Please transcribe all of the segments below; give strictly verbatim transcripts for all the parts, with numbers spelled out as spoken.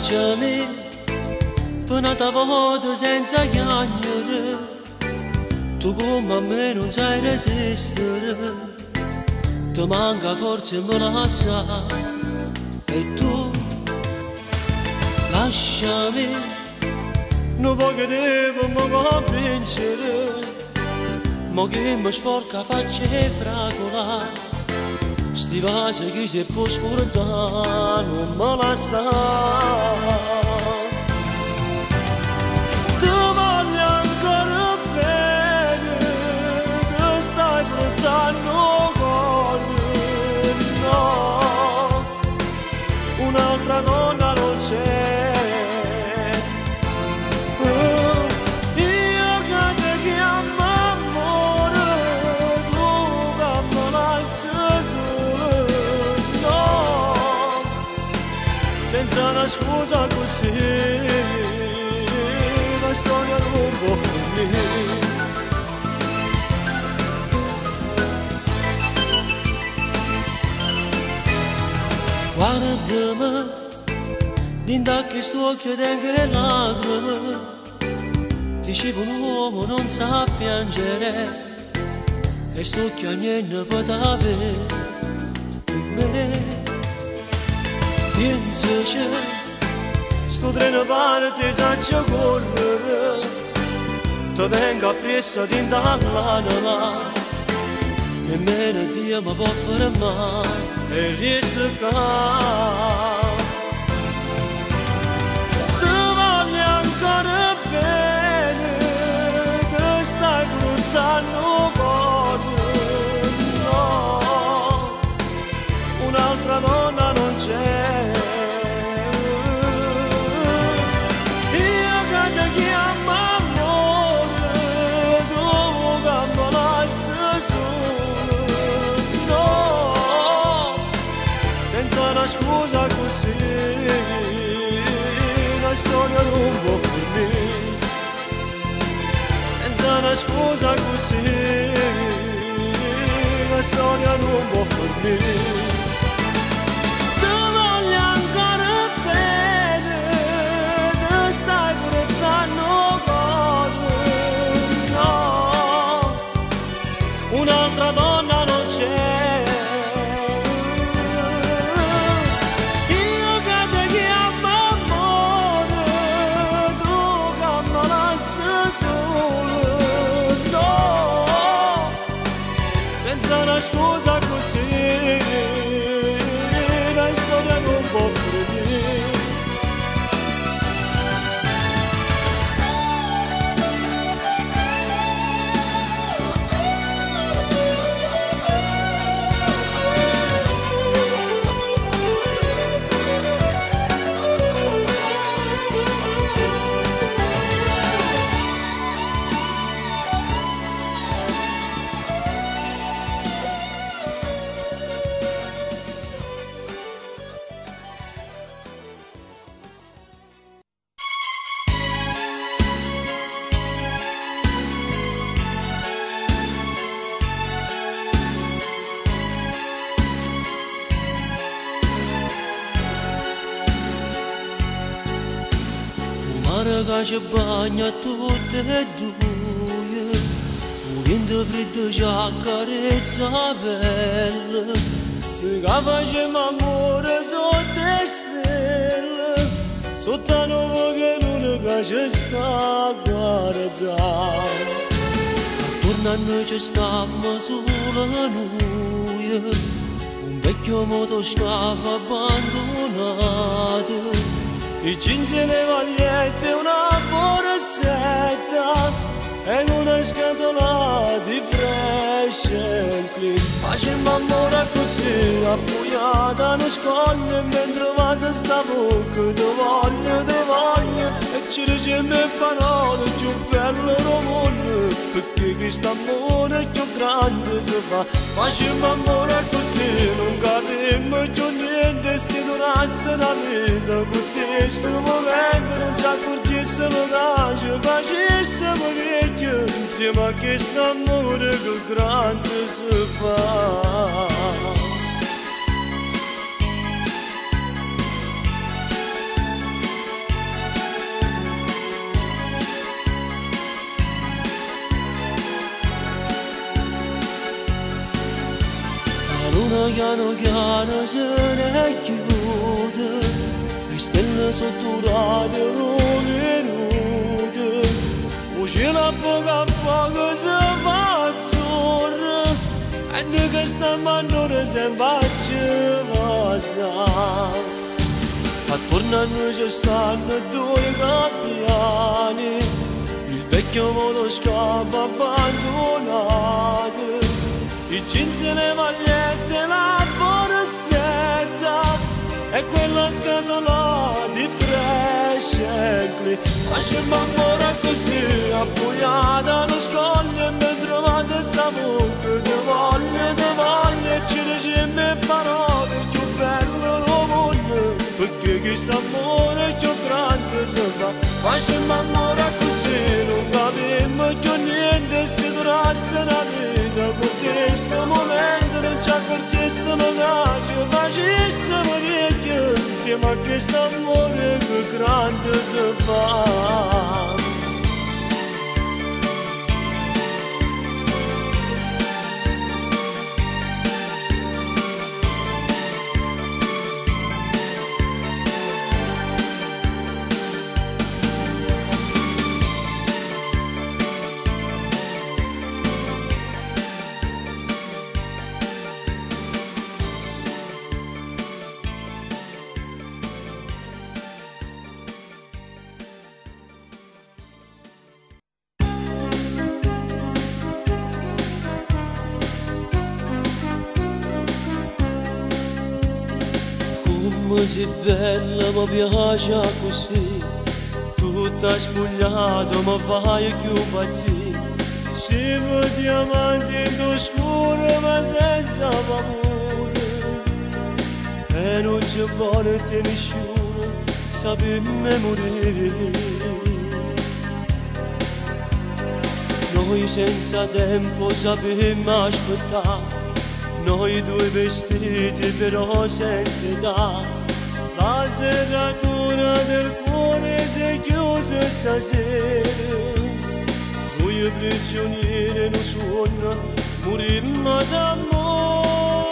Baciami, până te văd senza piangere, tu come a me non sai resistere, ti manca forse me la sa, e tu lasciami, non può che devo mi convincere, ma che mi sporca faccia e fragola, sti vasi che si può scordare non me la sa. Ti voglio ancora bene, ti stai portando cuore, no, un'altra donna non c'è. Senza una scusa così la storia non può finire. Guardami, dinda che sto chiudendo le lacrime, dicevo un uomo non sa piangere e sto chiagnendo per davvero me. Pensaci, sto treno parte sa correre, ti vengo appresso dinda l'anima, nemmeno Dio mi può fermare e riscare. Ti voglio ancora bene, ti stai portando cuore, no, un'altra donna non c'è. Scusa così, la storia non può finire. Senza una scusa così, la storia non può finire. Ti voglio ancora bene, ti stai portando cuore, no, un'altra donna non c'è. Senza una scusa così, la storia non può finire. Che ci bagna tutte e due, un vento freddo ci accarezza la pelle, noi che facciamo amore sotto le stelle, sotto la nuova che l'unica ci sta a guardare. Attorno a noi ci stiamo solo noi, un vecchio motoscafo abbandonato, i jeans e le magliette, una borsetta e una scatola di fresh and clean. Facciamo amore così, appoggiata nel scoglio, mentre avanza sta bocca, ti voglio, ti voglio, e ci diciamo le parole più belle del mondo, perché questo amore è più grande si fa. Facciamo amore così, non capiamo più niente, se durasse la vita, perché questo momento non ci accorgessimo che ci facessimo vecchio, insieme a questo amore che grande si fa. giorno piano piano se ne chiude, le stelle sotturate non venute, un cielo a poco a poco si fa azzurro, e noi che stiamo a noi sempre ci passa. Attorno a noi ci stanno due gabbiani, il vecchio motoscafo abbandonato, i jeans e le magliette, la borsetta e quella scatola di fresche. Lasciamo ancora così appoggiata allo scoglio e mi trovate sta bocca di voglia, di voglia, ci diciamo parole più belle non mondo, perché questo amore più grande si fa. Lasciamo ancora così, non capiamo più niente, si durasse la vita, perché questo momento non ci accorgessimo che facessimo parecchio, insieme a questo amore più grande si fa. Come sei bella, mi piace così, tutta spogliata, mi fai più impazzire. Siamo diamanti in tuo scuro, ma senza paura, e non ci vuole te nessuno, sappiamo morire. Noi senza tempo sappiamo aspettare, noi due vestiti però senza età. La serratura del cuore si è chiusa stasera, noi prigionieri non suona, morimmo d'amore.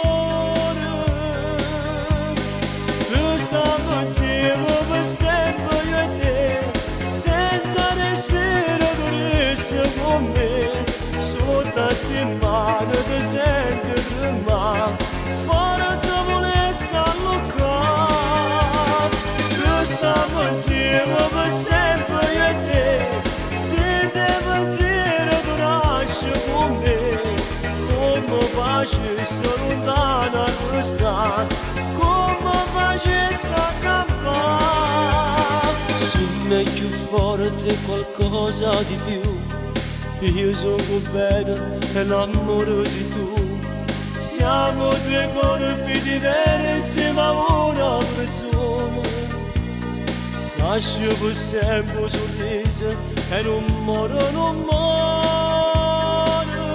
Tu stiamo insieme per sempre io e te, senza respiro tu resti con me, sotto sti mani ti senti tremare, fuori ti volessi allocare. Tu stiamo insieme per sempre io e te, ti devo dire tu nasci con me, come facessi lontana tu sta, come facessi a campare. Se mi è più forte qualcosa di più, io sono bene e l'amore sei tu. Siamo due corpi diversi ma una persona. Lascio per sempre un sorriso e non muore, non muore.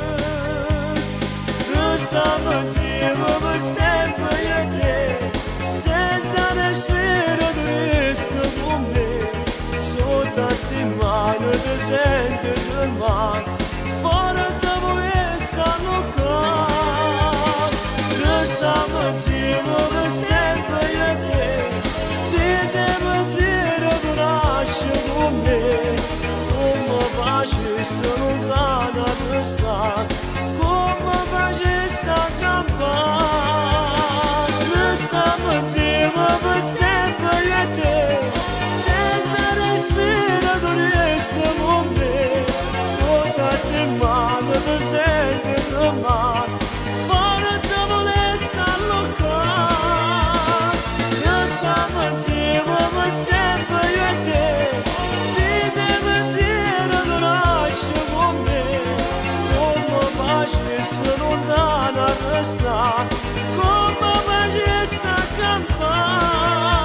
Noi stiamo insieme per sempre io e te, senza respiro tu resti con me, sotto sti mani ti senti tremare, fuori ti volessi allocare. Noi stiamo insieme per sempre io e te, ti devo dire tu nasci con me, come facessi lontana tu sta, come facessi a campare. Noi stiamo insieme per sempre io e te, senza respiro tu resti con me, sotto sti mani ti senti tremare, fuori ti volessi allocare. Noi stiamo insieme per sempre io e te, ti devo dire tu nasci con me, come facessi lontana tu sta, come facessi a campare.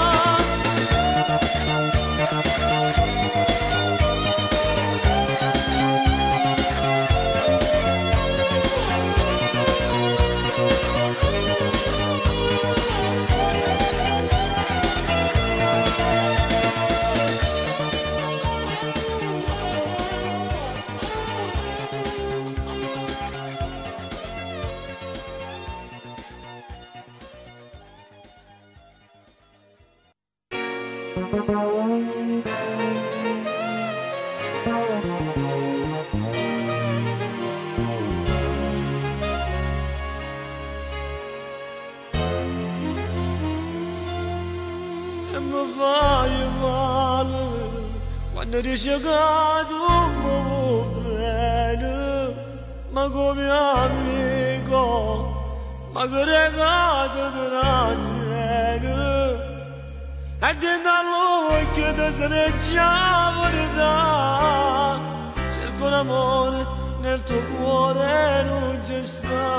E mi fai male quando dici che tu mi vuoi bene, ma come amico, ma che regalo ti razzene. E dentro all'occhio ti sei già verità, cerco l'amore nel tuo cuore non ci sta.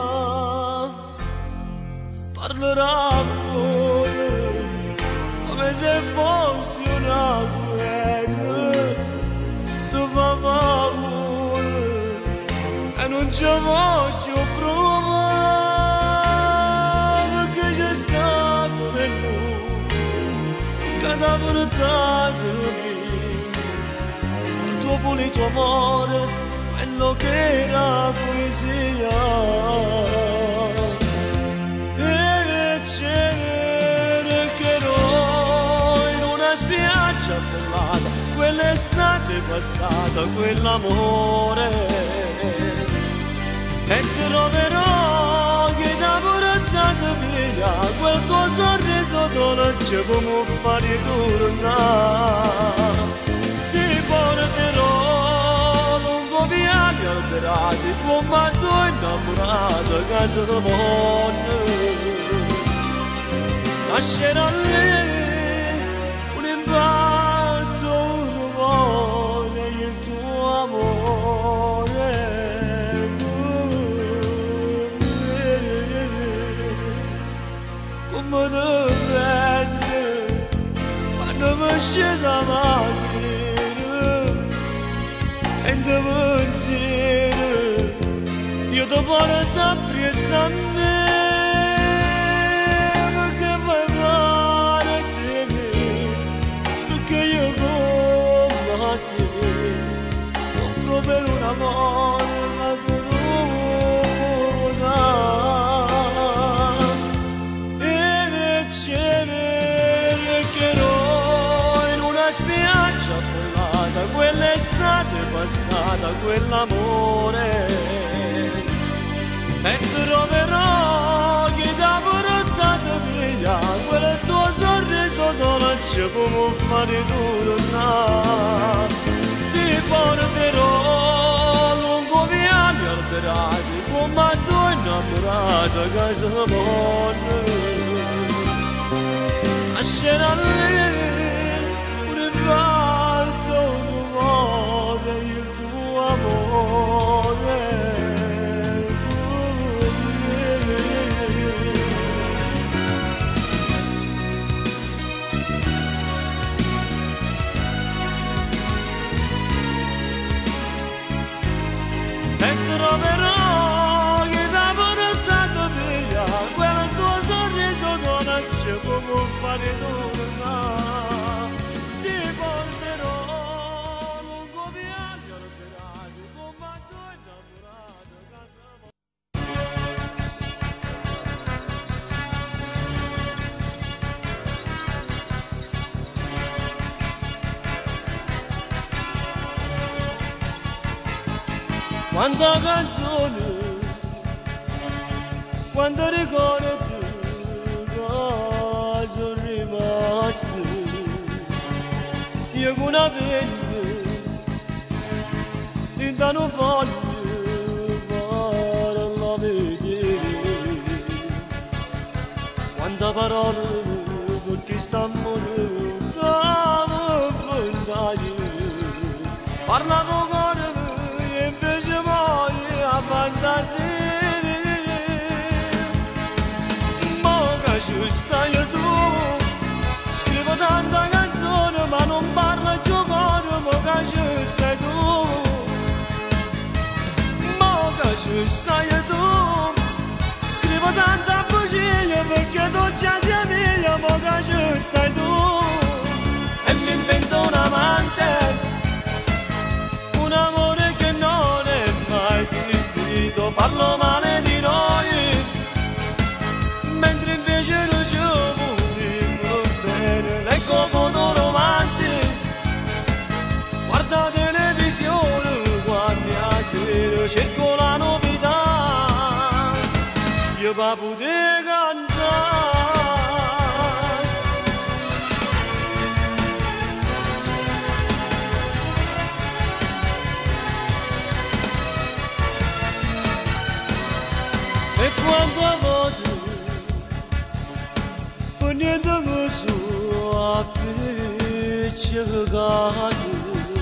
Parlerà pure come se fossi una guerra, tu fa paura e non ci voglio provare, perché c'è stato per lui che ti ha portato via il tuo pulito amore, quello che era poesia. E cercherò in una spiaggia affollata quell'estate passata, quell'amore, e troverò che ti ha portato via quel tuo sorriso dolce come fare tornare. Ti porterò lungo viali alberati come due innamorati che si vogliono. Lascerò lì un impatto, un rumore, il tuo amore. Come ti pensi quando mi scesa la mattina e ti pensiero io ti porto appresso a me, perché vuoi fare te me, perché io come a te soffro per un amore ma tu non vuoi dare. Cercherò in una spiaggia affollata quell'estate passata, quell'amore, e troverò chi ti ha portato via quel tuo sorriso dolce come fare tornare. Ti porterò lungo viali alberati come due innamorati che si vogliono. Lascerò lì un impatto, un rumore, il tuo amore. E troverò che ti ha portato via quel tuo sorriso dolce come fare tornare. Ti porterò lungo viali alberati come due innamorati che si vogliono. Quanta canzone, quanto ricordi che sono rimasti, io con una pelle in tanto voglio farla vedere. Quante parole perché stanno da vent'anni, parla poco e invece poi a fantasia. Ma che ci stai tu, scrivo tanta canzone ma non parlo più cuore, ma che ci stai tu, ma che ci stai tu, scrivo tanta bugia perché tu già sei mia, ma che ci stai tu, e mi invento un amante, un amore che non è mai esistito, parlo male di noi, mentre invece lo ci vuoi bene, leggo foto cerco la novità, io per poter cantare. E quando a volte per niente così a piacere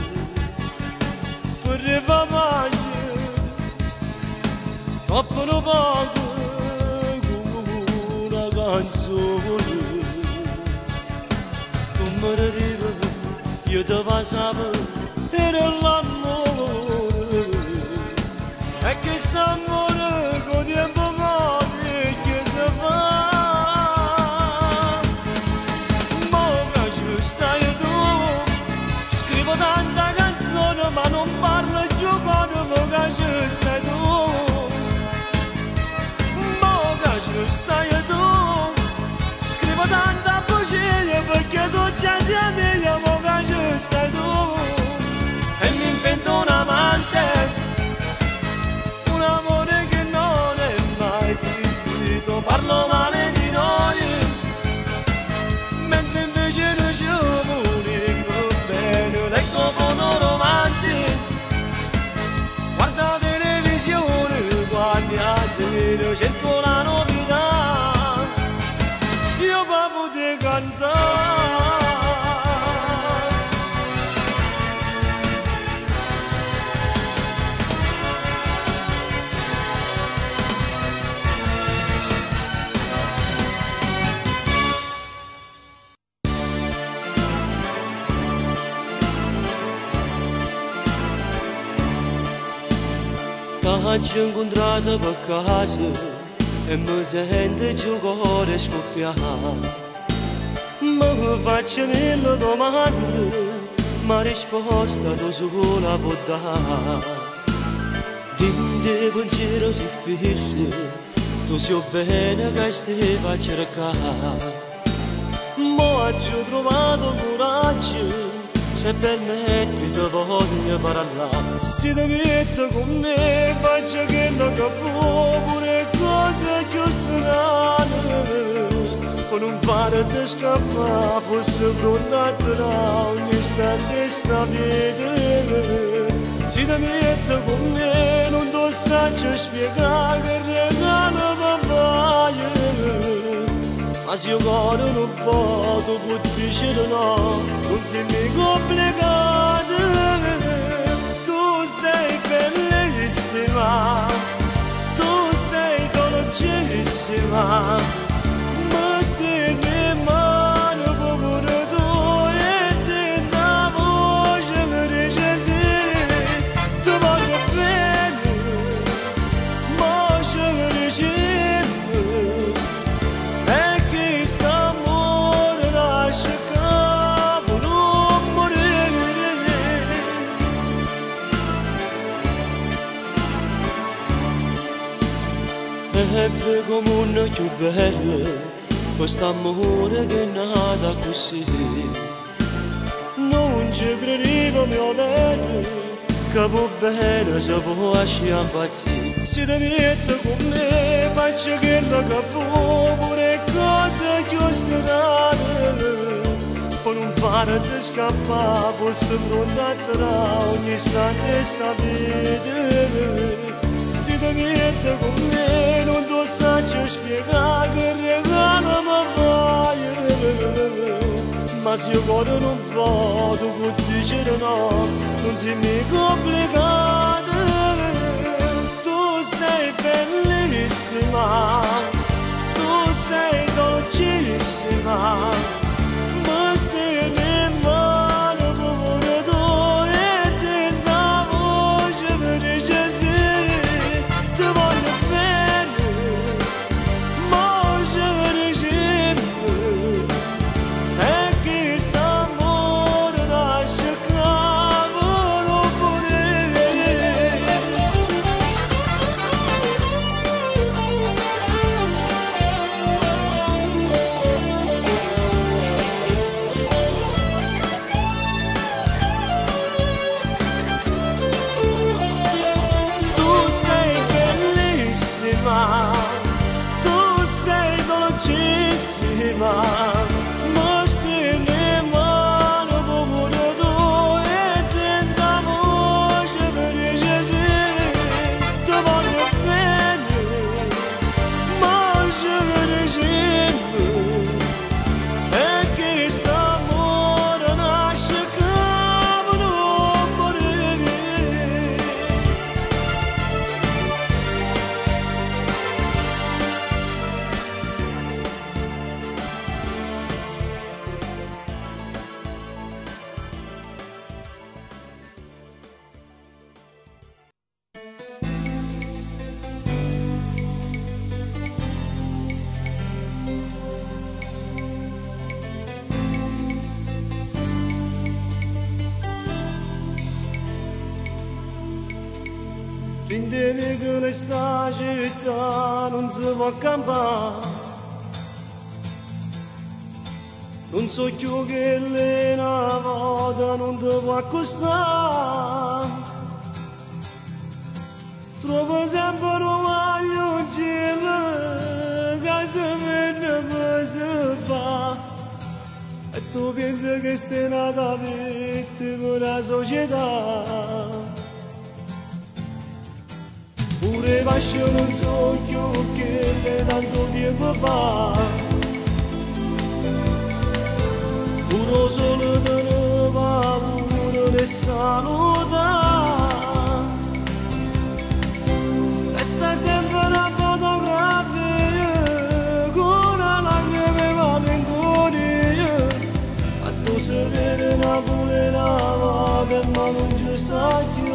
per rifamare troppo non poco una canzone come arriva io ti passavo era l'amore e che st'amore con tempo muore che si fa ma che ci stai tu scrivo tanta canzone ma non parlo più quando che ci stai tu ma che ci stai tu scrivo tanta poesia perché tu già sei meglio ma che ci stai tu e mi invento un amante un amore che non è mai esistito parlo male di noi mentre invece noi ci comunico bene leggo fono romanzi guarda televisione quando a sera cerco la novità io per poter cantare. T'ho incontrato per casa e mi sento giocare e scoppiare. Mi faccio mille domande, ma risposta tu sola può dare. Dinte pensiero si fisse, tu sai bene che stai a cercare. Ma ho trovato coraggio, se permetti ti voglio parlare. Se ti metti con me faccio che non capo pure cose più strane per non farti scappare fosse pronta ogni istante sta vita. Se ti metti con me non ti saggio spiegare che regalo mi fai ma se io cuore non vado può dire no non si mi complicato. Sei bellissima, tu sei dolcissima, ma se ne mano pure tu e te da voce mi dice sì, ti voglio bene, ma ce mi dici e che st'amore lascia capo non morire. E come una più bella, quest'amore che è nata così. Non ci credevo mio bene, che può bene se può lasciare impazzire. Se ti metti con me faccio che la capo pure cose più strane per non farti scappare fosse pronta tra ogni istante sta vita. Se ti metti con me non ti saggio spiegare che regalo mi fai ma se io cuore non vado può dire no non si mi complicato. Tu sei bellissima, tu sei dolcissima, ma stai in mano pure tu e te da voce mi dice sì, ti voglio bene, ma ce mi dici e che st'amore lascia cavolo pure Prendevi che questa città non si può campare. Non so più che le una volta non ti può accostare. Trovo sempre un maglio cielo che si vede come si fa. E tu pensi che stai nata vittima della società. Pure pascio non so più che le tanto tempo fa. Puro solo te ne paura di salutare. Resta sempre una fotografia con una lacrima in cuore. A tu si vede una pulena volta ma non ci sta più.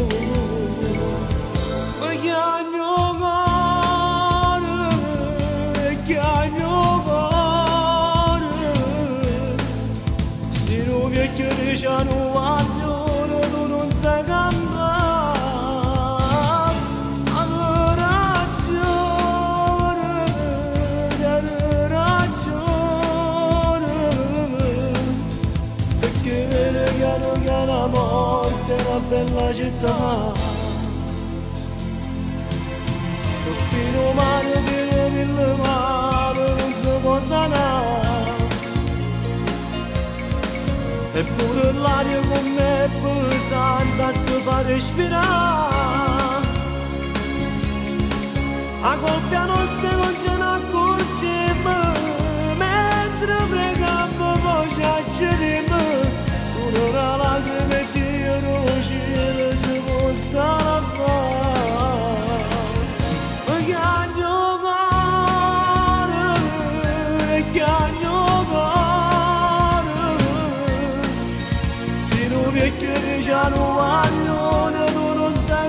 Perché al mio cuore, perché al mio cuore, se non vecchio diciamo vogliono tu non sai cambiare. Avevo ragione, avevo ragione, perché vede piano piano la morte è una bella città. Fino male di mille male non si può sanare. Eppure l'aria con me è pesante si fa respirare. A colpia nostra non ce ne accorgiamo, mentre preghiamo poi ci acceriamo. Solo una lacrima e Dio cielo ci possa fare. Perché al mio cuore, perché al mio cuore, se non vecchio diciamo vogliono tu non sai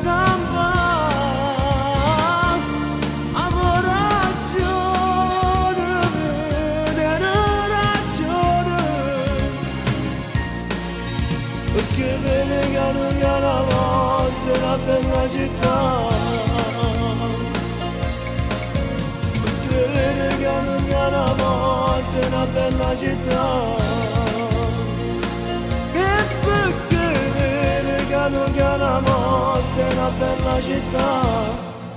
campare. Avevo ragione, avevo ragione, perché vede piano piano la morte è una bella città. Piano piano la morte è una bella città. E perché vede piano piano la morte è una bella città.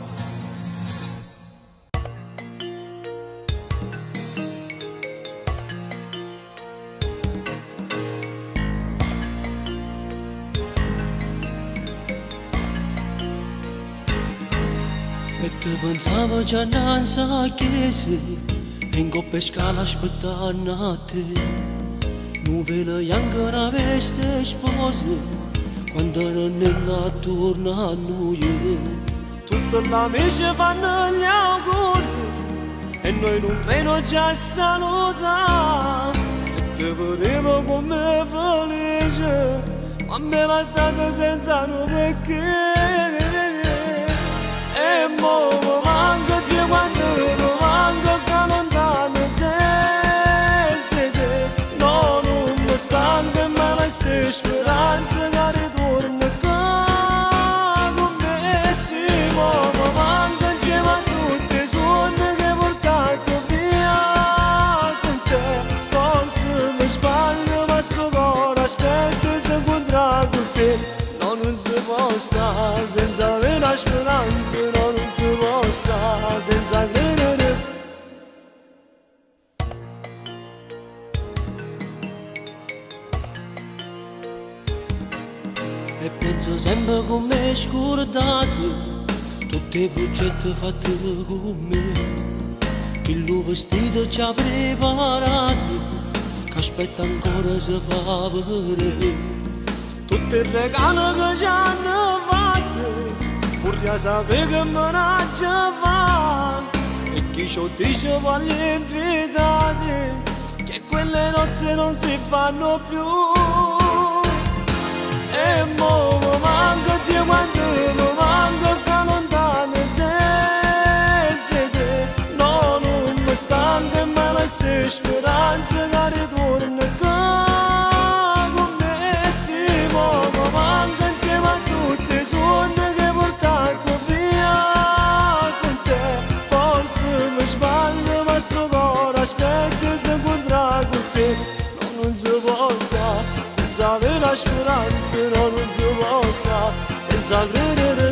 E che pensavo già non sa che sei, in coppa scala aspettando a te. Nuvole bianca una veste sposa, quando non è la torna a noi. Tutte le amici fanno gli auguri e noi non treno già salutare. E te volevo come felice, ma me la state senza un perché. E mo mi manca di quando mi manca che lontano senza te. No, non mi stanco e me la sei speranza che ritorni qua con me. Sì, mo mi manca insieme a tutti i sogni che hai portato via con te. Forse mi sbaglio ma sto cuore aspetta se incontrare con te. No, non si può stare senza avere la speranza. No, non si può stare senza credere. E penso sempre come scordato tutti i progetti fatti con me, che il vestito ci ha preparato, che aspetta ancora si fa vedere. Tutti i regali che ci hanno fatto, pur di sapere che me ne ci fa. E chi ci dice voglio invitati, che quelle nozze non si fanno più. E mo mi manca di quando mi manca che lontano senza te. No, non mi stanco e me la sei speranza che ritorni qua con me. Sì, mo mi manca insieme a tutti i sogni che hai portato speranza non si può stare senza credere.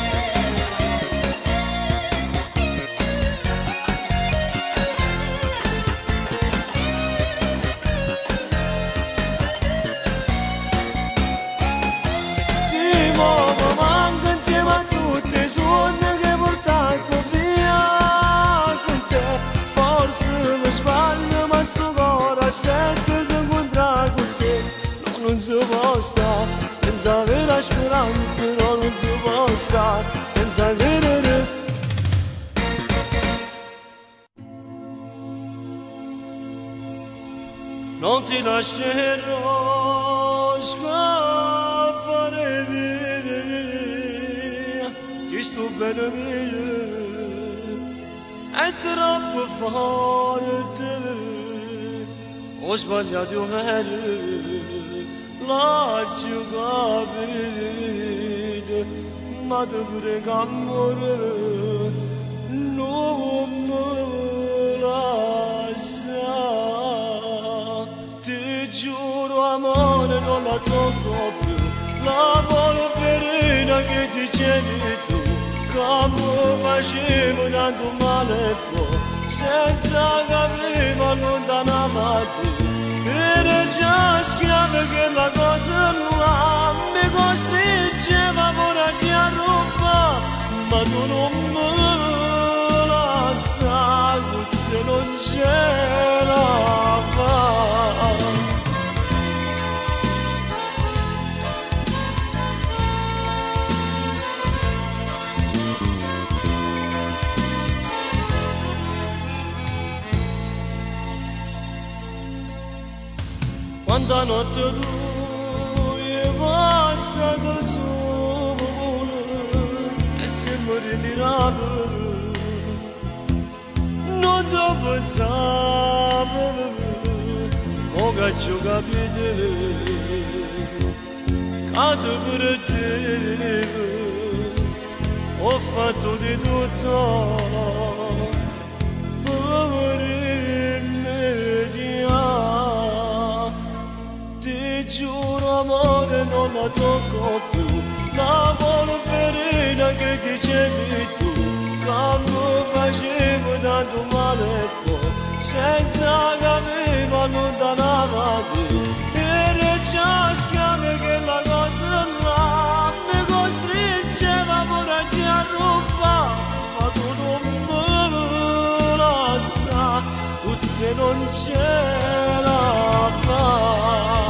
Non si può stare senza avere la speranza, no, non si può stare senza credere. Non ti lascerò scappare via, ti sto bene mio, è troppo forte, ho sbagliato bene. Lascio capire, ma ti prego amore, non mi lascia. Ti giuro amore non la tocco più, la polverina che dicevi tu, come facevo tanto male poi, senza capire ma allontanavati. Era già schiava che la cosa là mi costringeva pure a rubare, ma tu non me la sai, se non ce la fai. Quanta notte tu è passata sola e siamo ritirati, non ti pensavo, ho caccio capito, che per te ho fatto di tutto per rimediare. Ti giuro amore non la tocco più, la polverina che dicevi tu, quando facevo tanto male poi, senza capire ma allontanavati. Era già schiava che la cosa là mi costringeva pure a rubare, ma tu non me la sai, tu te non ce la fai.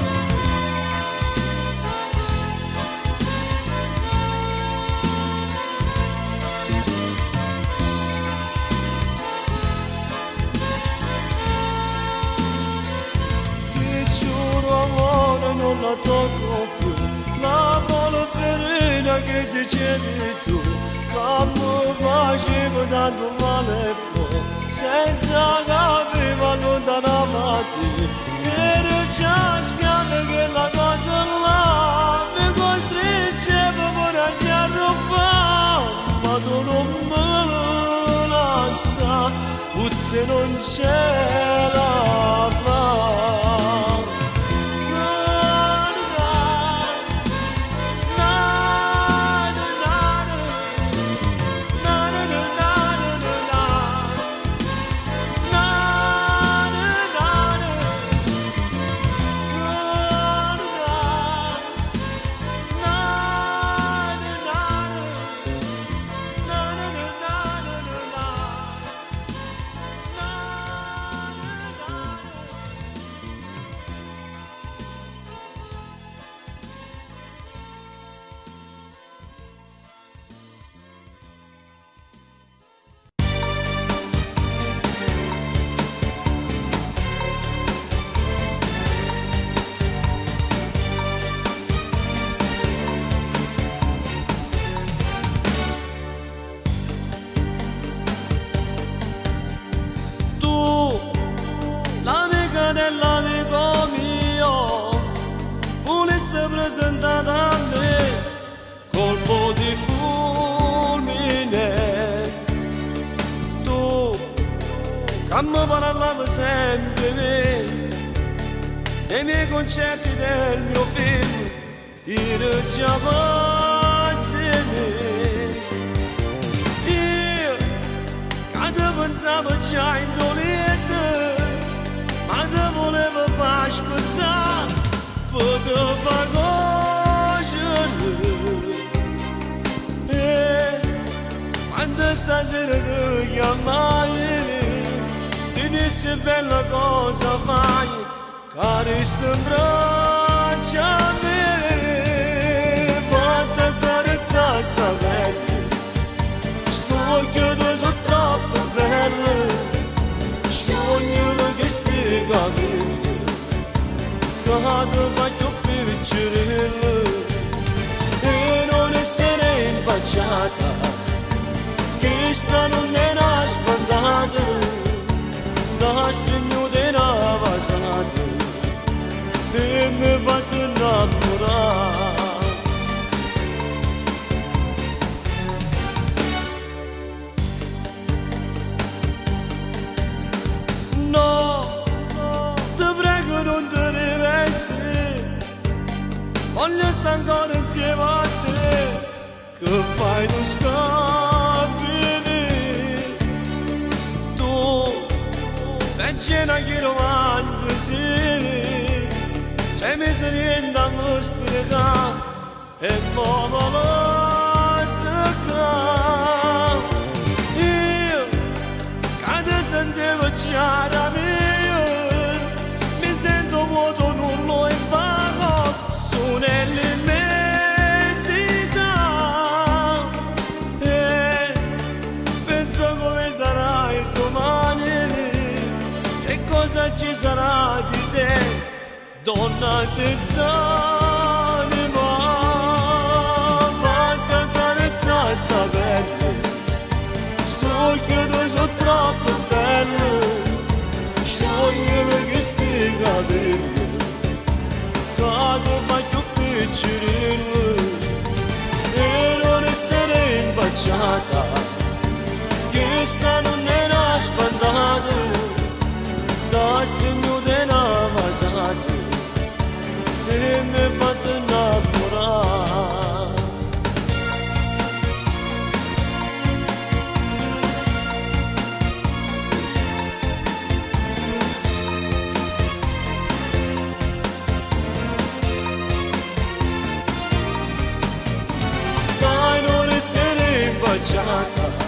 Non la tocco più, la polverina che dicevi tu, quando facevo tanto male poi, senza capire ma allontanavati. Era già schiava che la cosa là mi costringeva pure a rubare, ma tu non me la sai, tu non ce la fai. Presentata a me, colpo di fulmine, tu che mi parlavi sempre me, e nei miei concerti del mio film, io già io quando pensavo già in dolente, ma te volevo far aspettare, potevo far cogliere. E quando stasera ti chiamai, ti dissi bella cosa fai, cari sto in braccio a me, fatta accarezzare sta pelle, sto occhio tu sono troppo bello, sogno che sti capelli, che ti faccio piccerello, e non essere impacciata, che sta non è una spandata, da stringere una vasata, e mi fatto innamorare. No, ti prego non ti rivesti, voglio stare ancora insieme a te, che fai tu scappi, tu leggena che romantici, c'è miseria a mostrare e mamma lo sa. Io, quando sentivo chiaramente, mi sento vuoto, non lo imparo, sono nell'immensità. E penso come sarà il domani, che cosa ci sarà di te, donna senza anima, fatta accarezzare sta pelle, sto occhio tu sono troppo bello, sciogliere che sti capelli, che ti faccio piccerello, e non essere impacciata, che sta non è una spandata, da stringere una vasata, e mi ha fatto innamorare. Dai non essere impacciata,